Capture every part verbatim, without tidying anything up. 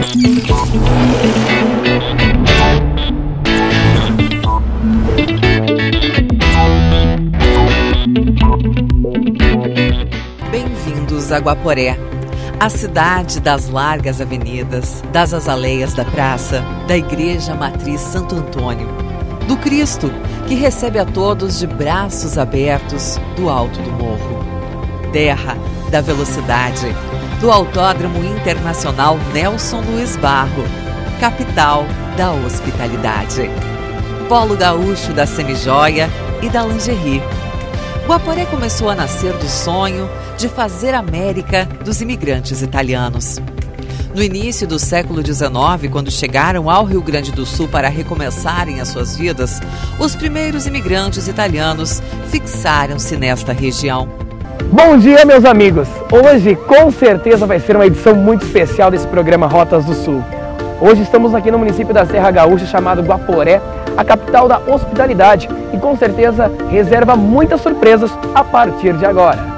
Bem-vindos a Guaporé, a cidade das largas avenidas, das azaleias da praça, da Igreja Matriz Santo Antônio, do Cristo que recebe a todos de braços abertos do alto do morro. Terra da velocidade, do Autódromo Internacional Nelson Luiz Barro, capital da hospitalidade. Polo gaúcho da semijoia e da lingerie. Guaporé começou a nascer do sonho de fazer América dos imigrantes italianos. No início do século dezenove, quando chegaram ao Rio Grande do Sul para recomeçarem as suas vidas, os primeiros imigrantes italianos fixaram-se nesta região. Bom dia, meus amigos! Hoje, com certeza, vai ser uma edição muito especial desse programa Rotas do Sul. Hoje estamos aqui no município da Serra Gaúcha, chamado Guaporé, a capital da hospitalidade, e com certeza reserva muitas surpresas a partir de agora.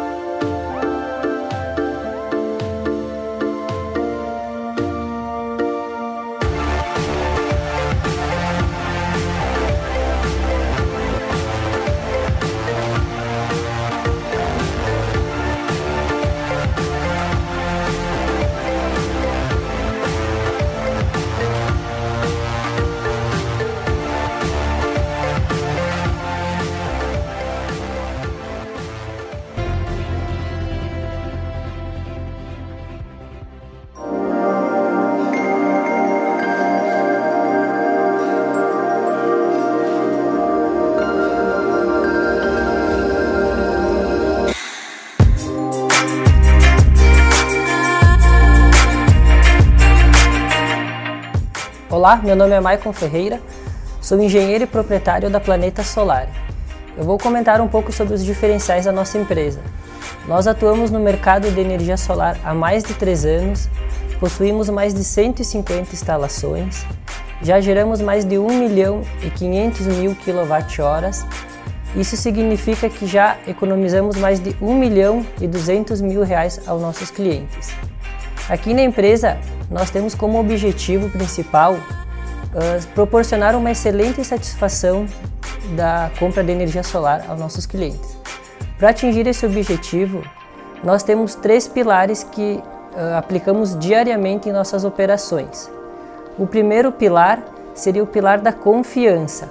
Olá, meu nome é Maicon Ferreira, sou engenheiro e proprietário da Planeta Solar. Eu vou comentar um pouco sobre os diferenciais da nossa empresa. Nós atuamos no mercado de energia solar há mais de três anos, possuímos mais de cento e cinquenta instalações, já geramos mais de um milhão e quinhentos mil quilowatt-horas. Isso significa que já economizamos mais de um milhão e duzentos mil reais aos nossos clientes. Aqui na empresa, nós temos como objetivo principal uh, proporcionar uma excelente satisfação da compra de energia solar aos nossos clientes. Para atingir esse objetivo, nós temos três pilares que uh, aplicamos diariamente em nossas operações. O primeiro pilar seria o pilar da confiança.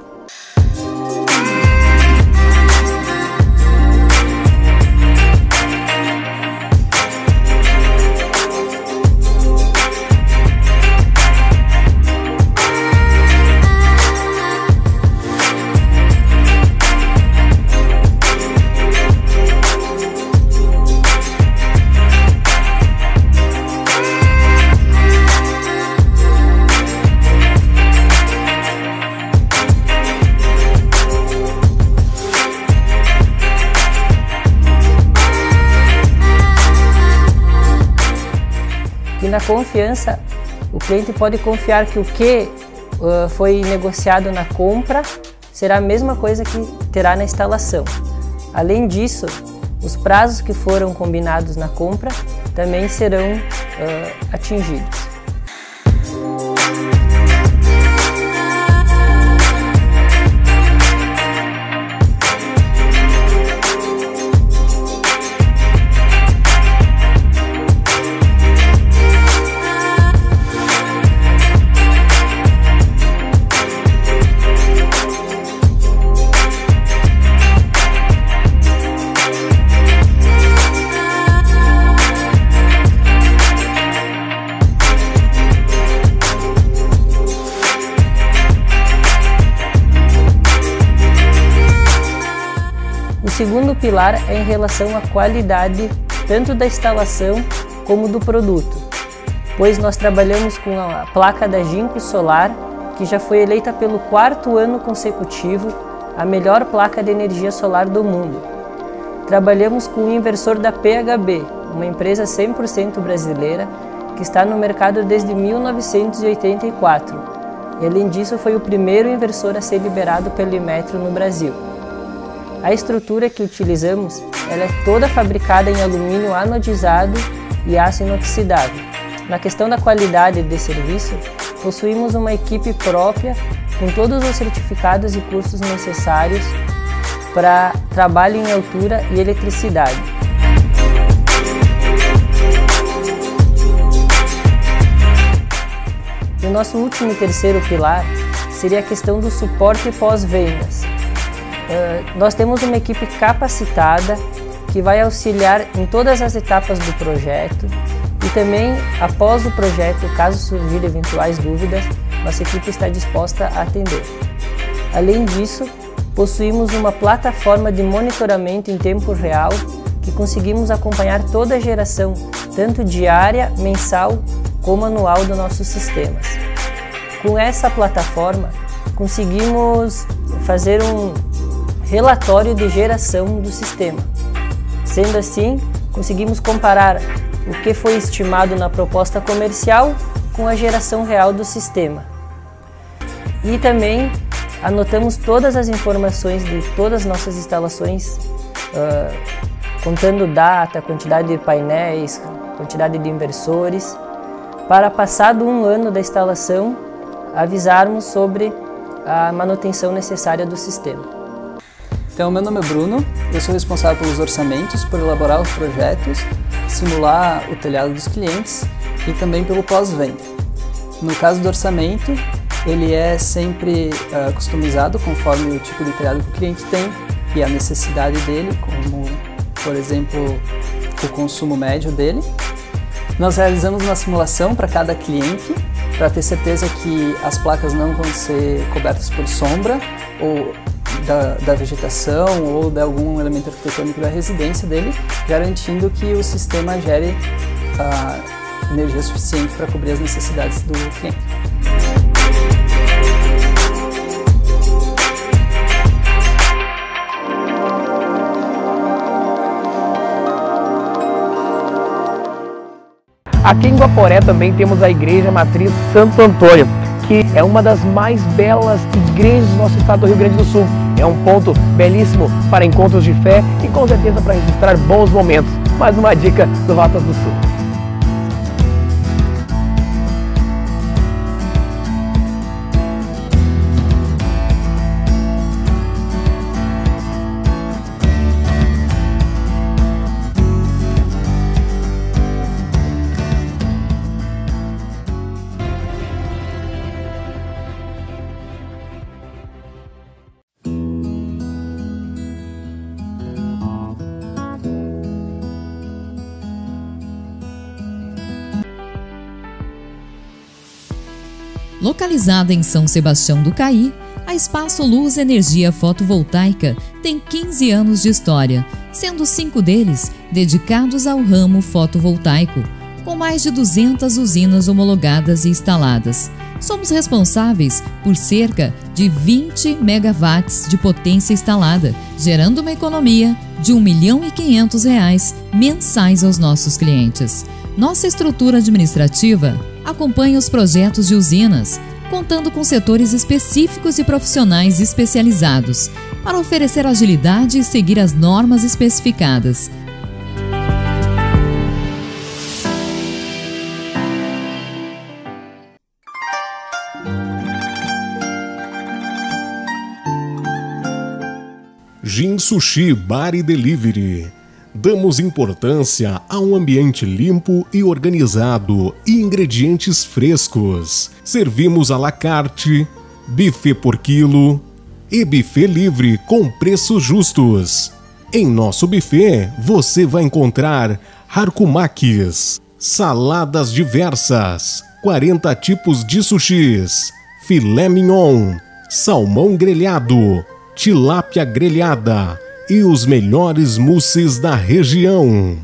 E na confiança, o cliente pode confiar que o que uh, foi negociado na compra será a mesma coisa que terá na instalação. Além disso, os prazos que foram combinados na compra também serão uh, atingidos. O segundo pilar é em relação à qualidade tanto da instalação como do produto, pois nós trabalhamos com a placa da Ginkgo Solar, que já foi eleita pelo quarto ano consecutivo a melhor placa de energia solar do mundo. Trabalhamos com o inversor da P H B, uma empresa cem por cento brasileira que está no mercado desde mil novecentos e oitenta e quatro, e além disso foi o primeiro inversor a ser liberado pelo Inmetro no Brasil. A estrutura que utilizamos ela é toda fabricada em alumínio anodizado e aço inoxidável. Na questão da qualidade de serviço, possuímos uma equipe própria com todos os certificados e cursos necessários para trabalho em altura e eletricidade. E o nosso último e terceiro pilar seria a questão do suporte pós-vendas. Uh, nós temos uma equipe capacitada que vai auxiliar em todas as etapas do projeto e também, após o projeto, caso surgirem eventuais dúvidas, nossa equipe está disposta a atender. Além disso, possuímos uma plataforma de monitoramento em tempo real que conseguimos acompanhar toda a geração, tanto diária, mensal como anual dos nossos sistemas. Com essa plataforma, conseguimos fazer um relatório de geração do sistema. Sendo assim, conseguimos comparar o que foi estimado na proposta comercial com a geração real do sistema. E também anotamos todas as informações de todas as nossas instalações, uh, contando data, quantidade de painéis, quantidade de inversores, para passado um ano da instalação, avisarmos sobre a manutenção necessária do sistema. Então, meu nome é Bruno, eu sou responsável pelos orçamentos, por elaborar os projetos, simular o telhado dos clientes e também pelo pós-venda. No caso do orçamento, ele é sempre uh, customizado conforme o tipo de telhado que o cliente tem e a necessidade dele, como, por exemplo, o consumo médio dele. Nós realizamos uma simulação para cada cliente, para ter certeza que as placas não vão ser cobertas por sombra ou da, da vegetação ou de algum elemento arquitetônico da residência dele, garantindo que o sistema gere uh, energia suficiente para cobrir as necessidades do cliente. Aqui em Guaporé também temos a Igreja Matriz Santo Antônio, que é uma das mais belas igrejas do nosso estado do Rio Grande do Sul. É um ponto belíssimo para encontros de fé e com certeza para registrar bons momentos. Mais uma dica do Rotas do Sul. Localizada em São Sebastião do Caí, a Espaço Luz Energia Fotovoltaica tem quinze anos de história, sendo cinco deles dedicados ao ramo fotovoltaico, com mais de duzentas usinas homologadas e instaladas. Somos responsáveis por cerca de vinte megawatts de potência instalada, gerando uma economia de um milhão e quinhentos reais mensais aos nossos clientes. Nossa estrutura administrativa acompanha os projetos de usinas, contando com setores específicos e profissionais especializados, para oferecer agilidade e seguir as normas especificadas. Jin Sushi Bar e Delivery. Damos importância a um ambiente limpo e organizado e ingredientes frescos. Servimos à la carte, buffet por quilo e buffet livre com preços justos. Em nosso buffet você vai encontrar harkumakis, saladas diversas, quarenta tipos de sushis, filé mignon, salmão grelhado, tilápia grelhada e os melhores mousses da região.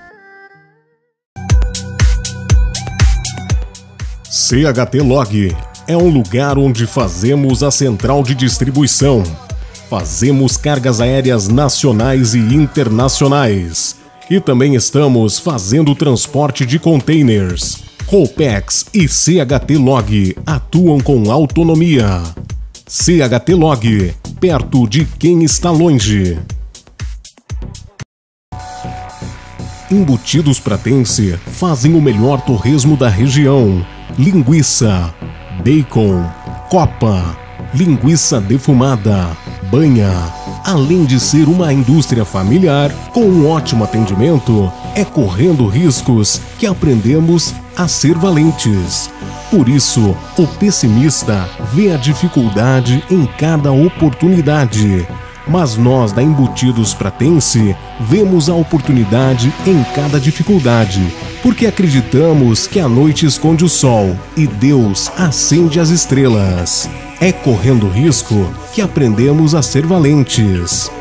C H T Log é um lugar onde fazemos a central de distribuição. Fazemos cargas aéreas nacionais e internacionais. E também estamos fazendo transporte de containers. Colpex e C H T Log atuam com autonomia. C H T Log, perto de quem está longe. Embutidos Pratense fazem o melhor torresmo da região. Linguiça, bacon, copa, linguiça defumada, banha. Além de ser uma indústria familiar com um ótimo atendimento, é correndo riscos que aprendemos a ser valentes. Por isso, o pessimista vê a dificuldade em cada oportunidade. Mas nós da Embutidos Pratense vemos a oportunidade em cada dificuldade, porque acreditamos que a noite esconde o sol e Deus acende as estrelas. É correndo risco que aprendemos a ser valentes.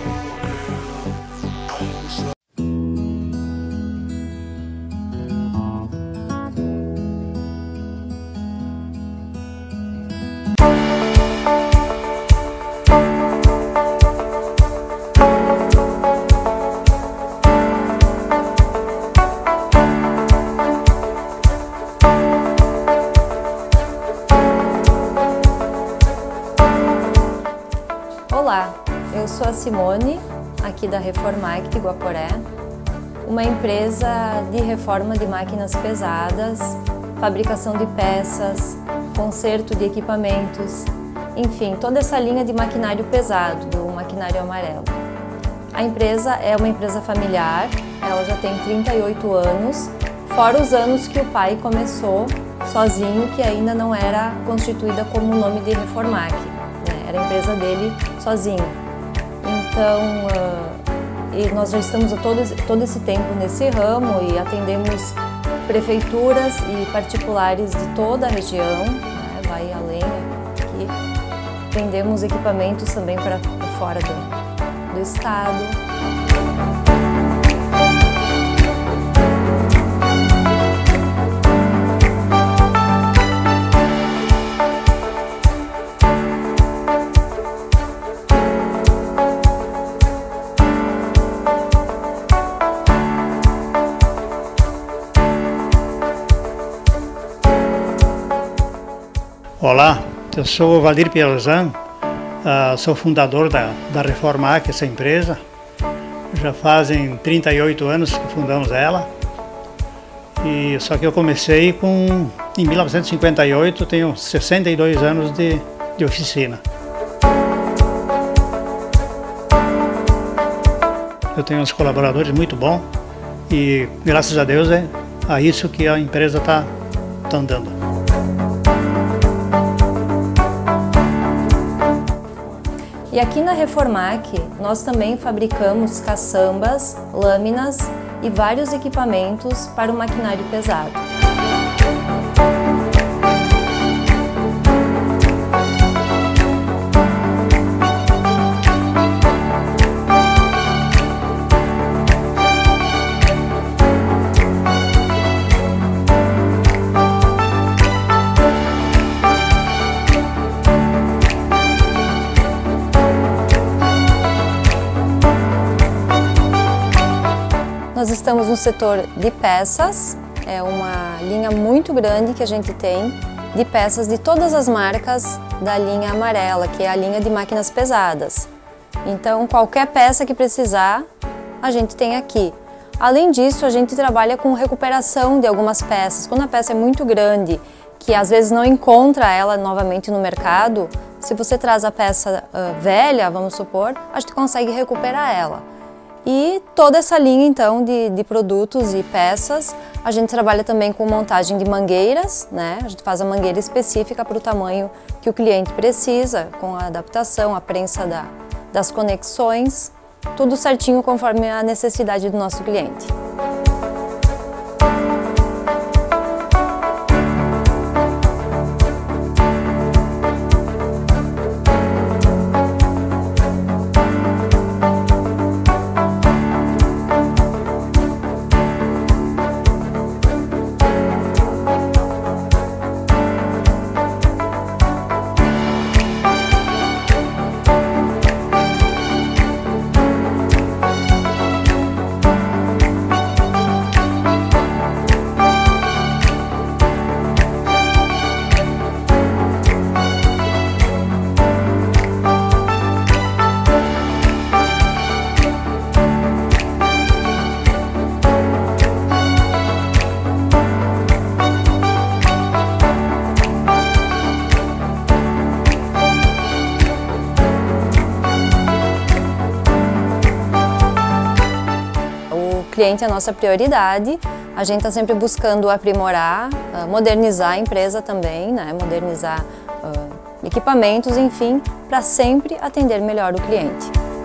Olá, eu sou a Simone, aqui da Reformac de Guaporé, uma empresa de reforma de máquinas pesadas, fabricação de peças, conserto de equipamentos, enfim, toda essa linha de maquinário pesado, do maquinário amarelo. A empresa é uma empresa familiar, ela já tem trinta e oito anos, fora os anos que o pai começou sozinho, que ainda não era constituída como o nome de Reformac. Era a empresa dele sozinho. Então, uh, e nós já estamos todo, todo esse tempo nesse ramo e atendemos prefeituras e particulares de toda a região, né, vai além aqui. Vendemos equipamentos também para fora do, do estado. Olá, eu sou o Valdir Pielzan, uh, sou fundador da, da Reformac, essa empresa. Já fazem trinta e oito anos que fundamos ela. E, só que eu comecei com, em mil novecentos e cinquenta e oito, tenho sessenta e dois anos de, de oficina. Eu tenho uns colaboradores muito bons e, graças a Deus, é a isso que a empresa está tá andando. E aqui na Reformac, nós também fabricamos caçambas, lâminas e vários equipamentos para o maquinário pesado. Nós estamos no setor de peças, é uma linha muito grande que a gente tem de peças de todas as marcas da linha amarela, que é a linha de máquinas pesadas. Então, qualquer peça que precisar, a gente tem aqui. Além disso, a gente trabalha com recuperação de algumas peças. Quando a peça é muito grande, que às vezes não encontra ela novamente no mercado, se você traz a peça uh, velha, vamos supor, a gente consegue recuperar ela. E toda essa linha, então, de, de produtos e peças, a gente trabalha também com montagem de mangueiras, né? A gente faz a mangueira específica para o tamanho que o cliente precisa, com a adaptação, a prensa da, das conexões, tudo certinho conforme a necessidade do nosso cliente. cliente é a nossa prioridade. A gente está sempre buscando aprimorar, modernizar a empresa também, né? Modernizar uh, equipamentos, enfim, para sempre atender melhor o cliente.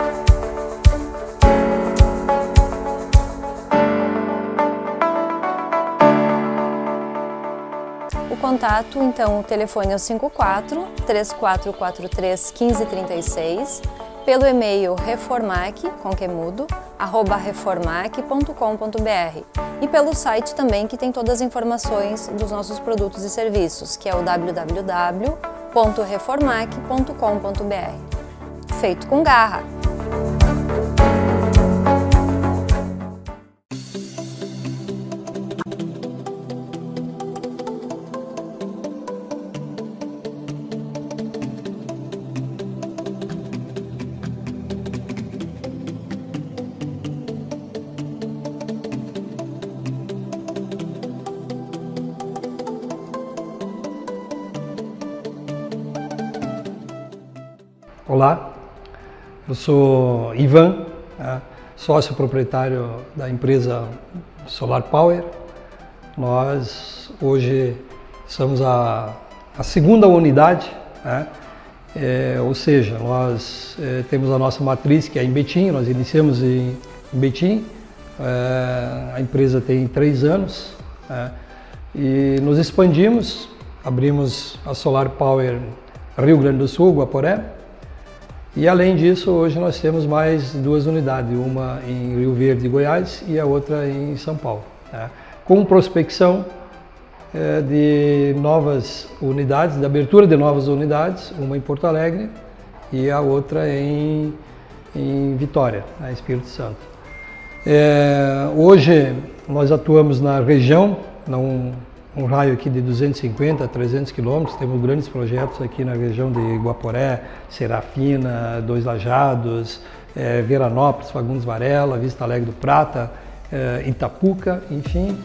O contato, então, o telefone é o cinco quatro, três quatro quatro três, um cinco três seis, pelo e-mail reformac, com que é mudo, arroba reformac ponto com ponto br, e pelo site também, que tem todas as informações dos nossos produtos e serviços, que é o w w w ponto reformac ponto com ponto br. Feito com garra! Olá, eu sou Ivan, né, sócio proprietário da empresa Solar Power. Nós hoje somos a, a segunda unidade, né, é, ou seja, nós é, temos a nossa matriz que é em Betim, nós iniciamos em, em Betim, é, a empresa tem três anos, né, e nos expandimos, abrimos a Solar Power Rio Grande do Sul, Guaporé. E além disso, hoje nós temos mais duas unidades, uma em Rio Verde, Goiás, e a outra em São Paulo, né? Com prospecção é, de novas unidades, de abertura de novas unidades, uma em Porto Alegre e a outra em, em Vitória, né, Espírito Santo. É, hoje nós atuamos na região, num um raio aqui de duzentos e cinquenta a trezentos quilômetros, temos grandes projetos aqui na região de Guaporé, Serafina, Dois Lajados, é, Veranópolis, Fagundes Varela, Vista Alegre do Prata, é, Itapuca, enfim.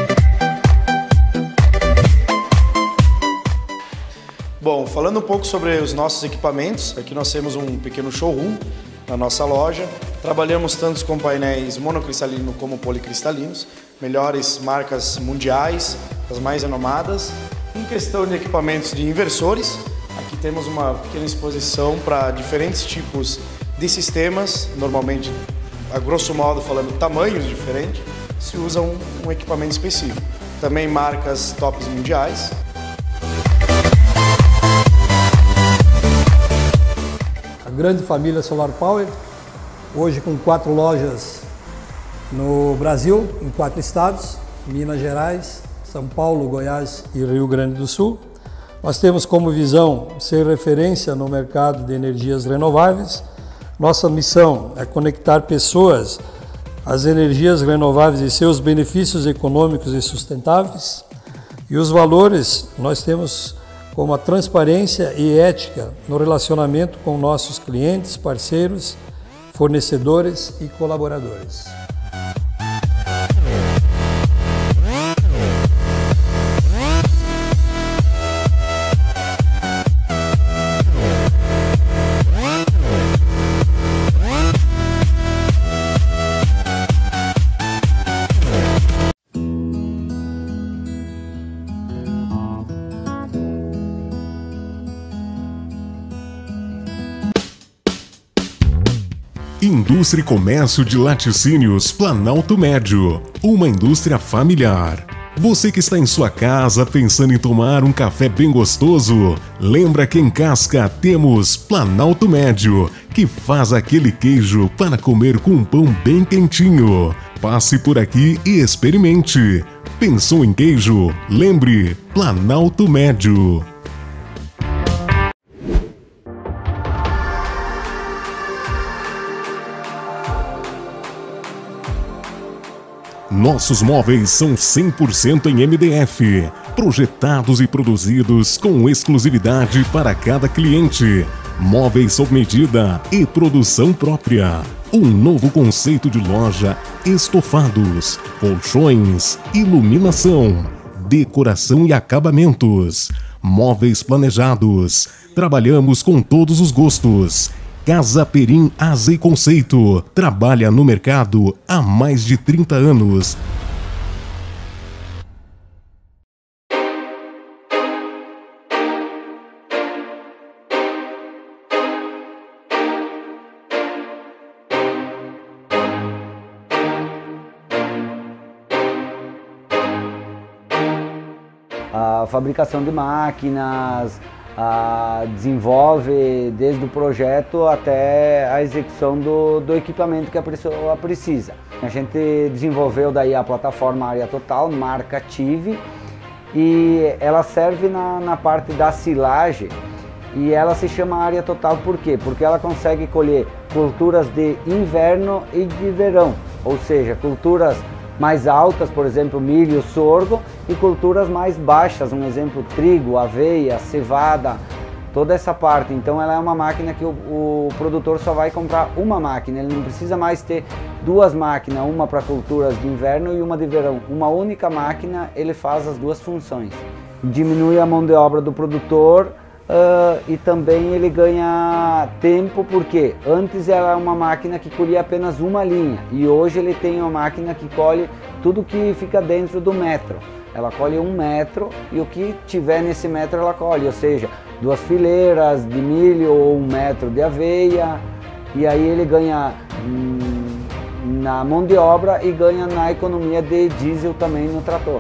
Bom, falando um pouco sobre os nossos equipamentos, aqui nós temos um pequeno showroom na nossa loja. Trabalhamos tanto com painéis monocristalinos como policristalinos, melhores marcas mundiais, as mais renomadas. Em questão de equipamentos de inversores, aqui temos uma pequena exposição para diferentes tipos de sistemas, normalmente, a grosso modo falando, tamanhos diferentes, se usa um, um equipamento específico. Também marcas tops mundiais. A grande família Solar Power, hoje com quatro lojas no Brasil, em quatro estados, Minas Gerais, São Paulo, Goiás e Rio Grande do Sul. Nós temos como visão ser referência no mercado de energias renováveis. Nossa missão é conectar pessoas às energias renováveis e seus benefícios econômicos e sustentáveis. E os valores nós temos como a transparência e ética no relacionamento com nossos clientes, parceiros, fornecedores e colaboradores. Indústria e Comércio de Laticínios Planalto Médio, uma indústria familiar. Você que está em sua casa pensando em tomar um café bem gostoso, lembra que em Casca temos Planalto Médio, que faz aquele queijo para comer com um pão bem quentinho. Passe por aqui e experimente. Pensou em queijo? Lembre, Planalto Médio. Nossos móveis são cem por cento em M D F, projetados e produzidos com exclusividade para cada cliente. Móveis sob medida e produção própria. Um novo conceito de loja: estofados, colchões, iluminação, decoração e acabamentos. Móveis planejados. Trabalhamos com todos os gostos. Casa Perim Asa e Conceito. Trabalha no mercado há mais de trinta anos. A fabricação de máquinas, a desenvolve desde o projeto até a execução do, do equipamento que a pessoa precisa. A gente desenvolveu daí a plataforma Área Total, marca Tive, e ela serve na, na parte da silagem, e ela se chama Área Total por quê? Porque ela consegue colher culturas de inverno e de verão, ou seja, culturas mais altas, por exemplo, milho, sorgo, e culturas mais baixas, um exemplo, trigo, aveia, cevada, toda essa parte. Então ela é uma máquina que o, o produtor só vai comprar uma máquina, ele não precisa mais ter duas máquinas, uma para culturas de inverno e uma de verão. Uma única máquina, ele faz as duas funções. Diminui a mão de obra do produtor, Uh, e também ele ganha tempo, porque antes era uma máquina que colhia apenas uma linha e hoje ele tem uma máquina que colhe tudo que fica dentro do metro. Ela colhe um metro e o que tiver nesse metro ela colhe, ou seja, duas fileiras de milho ou um metro de aveia, e aí ele ganha hum, na mão de obra e ganha na economia de diesel também no trator.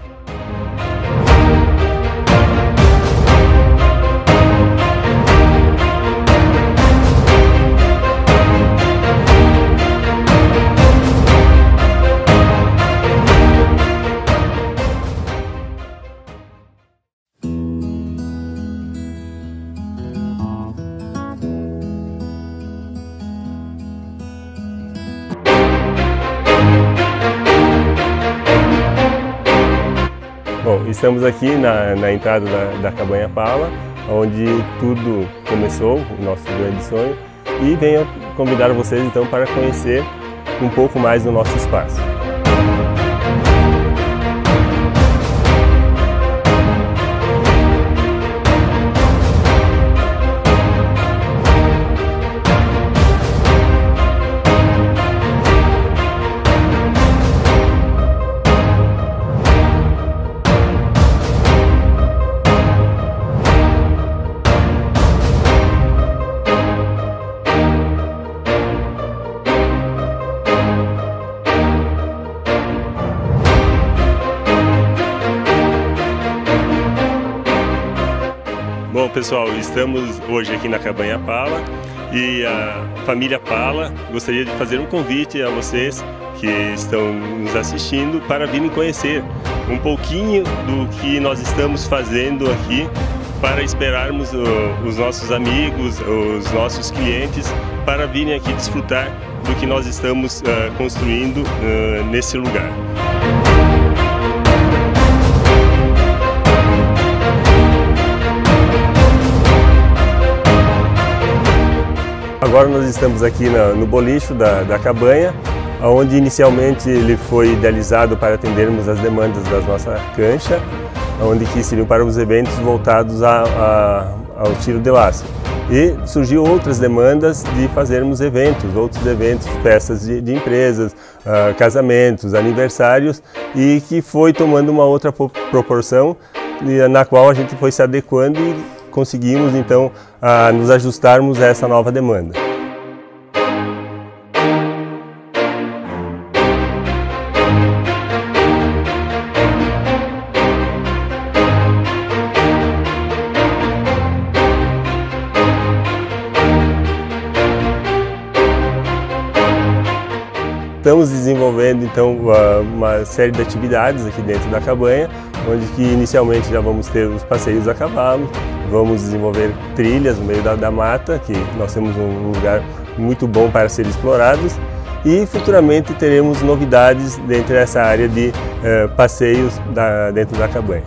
Bom, estamos aqui na, na entrada da, da Cabanha Pala, onde tudo começou, o nosso grande sonho, e venho convidar vocês então para conhecer um pouco mais do nosso espaço. Bom, pessoal, estamos hoje aqui na Cabanha Pala e a família Pala gostaria de fazer um convite a vocês que estão nos assistindo para virem conhecer um pouquinho do que nós estamos fazendo aqui para esperarmos o, os nossos amigos, os nossos clientes para virem aqui desfrutar do que nós estamos uh, construindo uh, nesse lugar. Agora nós estamos aqui no, no bolicho da, da Cabanha, onde inicialmente ele foi idealizado para atendermos as demandas da nossa cancha, onde que seriam para os eventos voltados a, a, ao tiro de laço. E surgiu outras demandas de fazermos eventos, outros eventos, festas de, de empresas, uh, casamentos, aniversários, e que foi tomando uma outra proporção, na qual a gente foi se adequando e conseguimos então a nos ajustarmos a essa nova demanda. Estamos desenvolvendo então uma série de atividades aqui dentro da cabanha, onde que inicialmente já vamos ter os passeios a cavalo, vamos desenvolver trilhas no meio da, da mata, que nós temos um lugar muito bom para ser explorados, e futuramente teremos novidades dentro dessa área de eh, passeios da, dentro da cabanha.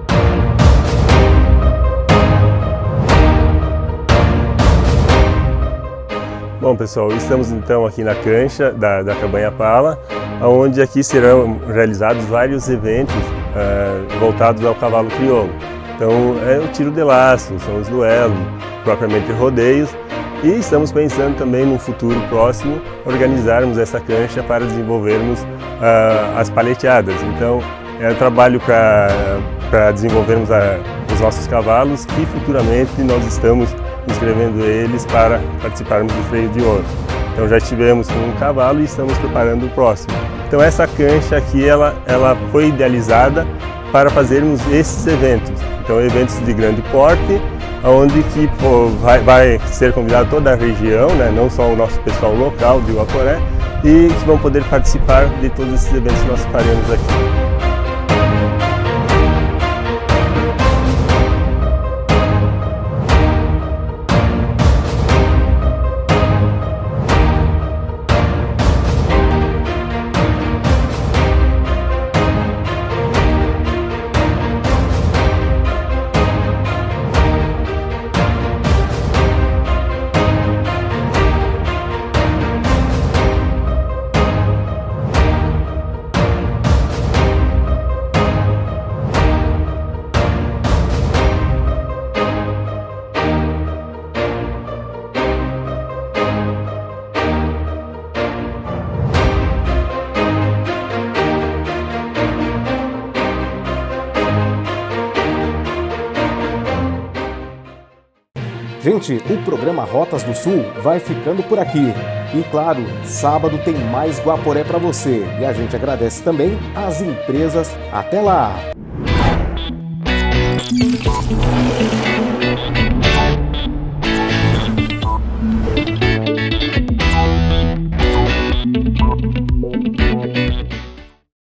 Bom, pessoal, estamos então aqui na cancha da, da Cabanha Pala, onde aqui serão realizados vários eventos uh, voltados ao cavalo crioulo. Então é o tiro de laço, são os duelos, propriamente rodeios, E estamos pensando também no futuro próximo organizarmos essa cancha para desenvolvermos uh, as paleteadas. Então é um trabalho para desenvolvermos a, os nossos cavalos, que futuramente nós estamos inscrevendo eles para participarmos do freio de ouro. Então já estivemos com um cavalo e estamos preparando o próximo. Então essa cancha aqui ela, ela foi idealizada para fazermos esses eventos. Então eventos de grande porte, onde que pô, vai, vai ser convidado toda a região, né? Não só o nosso pessoal local de Guaporé, e que vão poder participar de todos esses eventos que nós faremos aqui. Gente, o programa Rotas do Sul vai ficando por aqui. E claro, sábado tem mais Guaporé para você. E a gente agradece também às empresas. Até lá!